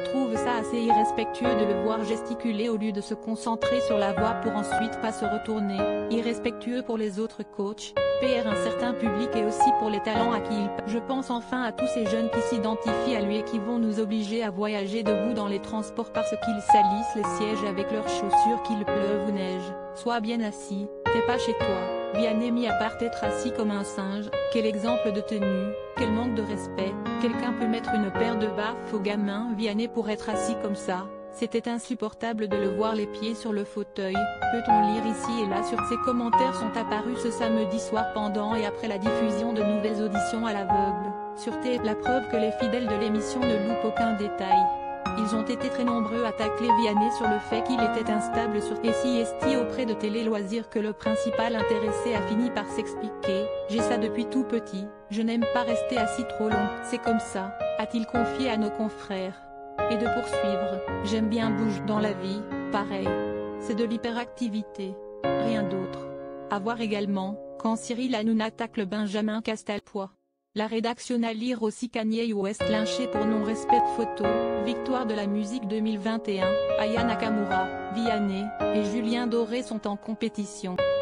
trouve ça assez irrespectueux de le voir gesticuler au lieu de se concentrer sur la voix pour ensuite pas se retourner. Irrespectueux pour les autres coachs, PR un certain public et aussi pour les talents à qui il parle. Je pense enfin à tous ces jeunes qui s'identifient à lui et qui vont nous obliger à voyager debout dans les transports parce qu'ils salissent les sièges avec leurs chaussures qu'il pleuve ou neige. Sois bien assis, t'es pas chez toi. Vianney mis à part être assis comme un singe, quel exemple de tenue, quel manque de respect. Quelqu'un peut mettre une paire de baffes au gamin Vianney pour être assis comme ça. C'était insupportable de le voir les pieds sur le fauteuil. Peut-on lire ici et là sur ces commentaires sont apparus ce samedi soir pendant et après la diffusion de nouvelles auditions à l'aveugle. Sûreté, la preuve que les fidèles de l'émission ne loupent aucun détail. Ils ont été très nombreux à tacler Vianney sur le fait qu'il était instable sur SIST auprès de Télé Loisirs que le principal intéressé a fini par s'expliquer. J'ai ça depuis tout petit, je n'aime pas rester assis trop long, c'est comme ça, a-t-il confié à nos confrères. Et de poursuivre, j'aime bien bouger dans la vie, pareil. C'est de l'hyperactivité, rien d'autre. À voir également, quand Cyril Hanouna tacle Benjamin Castalpois. La rédaction à lire aussi Kanye West lynché pour non-respect de photo, victoire de la musique 2021, Aya Nakamura, Vianney, et Julien Doré sont en compétition.